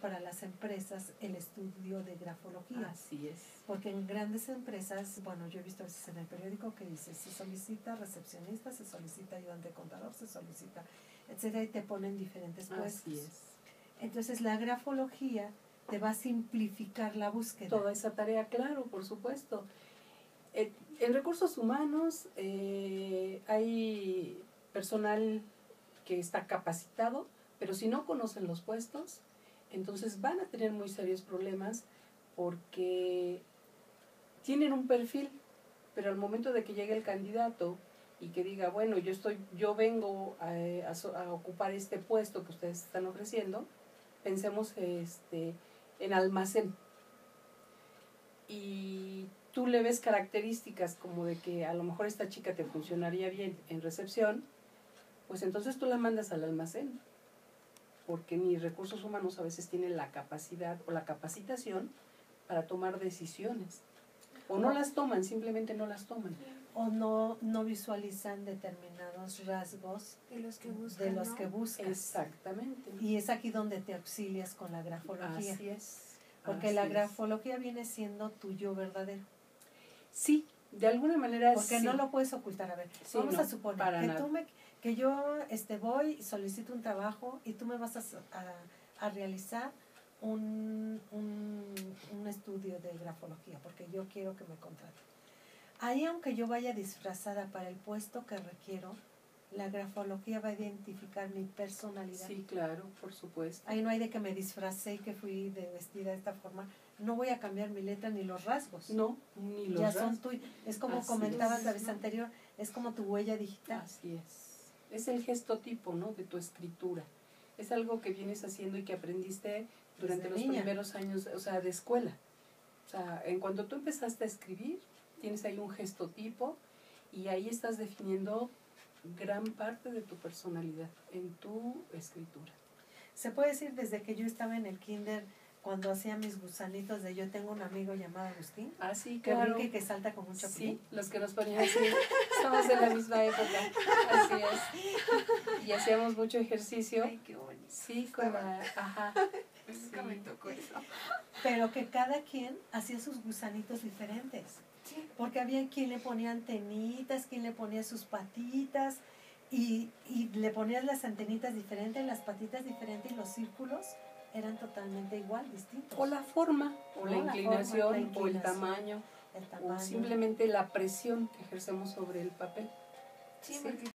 para las empresas el estudio de grafología. Así es. Porque en grandes empresas, bueno, yo he visto a veces en el periódico que dice, se solicita recepcionista, se solicita ayudante de contador, se solicita, etcétera, y te ponen diferentes puestos. Así es. Entonces la grafología te va a simplificar la búsqueda. Toda esa tarea, claro, por supuesto. En recursos humanos hay personal que está capacitado, pero si no conocen los puestos, entonces van a tener muy serios problemas porque tienen un perfil, pero al momento de que llegue el candidato y que diga, bueno, yo vengo a ocupar este puesto que ustedes están ofreciendo, pensemos en almacén. Y tú le ves características como de que a lo mejor esta chica te funcionaría bien en recepción, pues entonces tú la mandas al almacén, porque ni recursos humanos a veces tienen la capacidad o la capacitación para tomar decisiones. O no las toman, simplemente no las toman. O no visualizan determinados rasgos de los que buscan, de los ¿no? que buscas. Exactamente. Y es aquí donde te auxilias con la grafología. Así es. Porque la grafología viene siendo tu yo verdadero. Sí, de alguna manera porque sí. no lo puedes ocultar. A ver, sí, vamos no, a suponer que yo voy y solicito un trabajo y tú me vas a realizar un estudio de grafología, porque yo quiero que me contraten. Ahí, aunque yo vaya disfrazada para el puesto que requiero, la grafología va a identificar mi personalidad. Sí, claro, por supuesto. Ahí no hay de que me disfracé y que fui vestida de esta forma. No voy a cambiar mi letra ni los rasgos. No, ni los ya rasgos. son tuyos. Es como Así comentabas es, la vez ¿no? anterior, es como tu huella digital. Así es. Es el gestotipo, ¿no?, de tu escritura. Es algo que vienes haciendo y que aprendiste durante los primeros años, o sea, de escuela. O sea, en cuanto tú empezaste a escribir, tienes ahí un gestotipo y ahí estás definiendo gran parte de tu personalidad en tu escritura. Se puede decir desde que yo estaba en el kinder, cuando hacía mis gusanitos de yo tengo un amigo llamado Agustín. Ah, sí, que claro. brinca y que salta con un chapulín. Sí, los que nos ponían así, somos de la misma época, así es. Y hacíamos mucho ejercicio. Ay, qué bonito. Sí, con la, ajá. Nunca me tocó eso. Pero que cada quien hacía sus gusanitos diferentes. Sí. Porque había quien le ponía antenitas, quien le ponía sus patitas, y le ponías las antenitas diferentes, las patitas diferentes, y los círculos eran totalmente igual, distintos. O la forma, o la inclinación, o el tamaño, o simplemente la presión que ejercemos sobre el papel. Sí, porque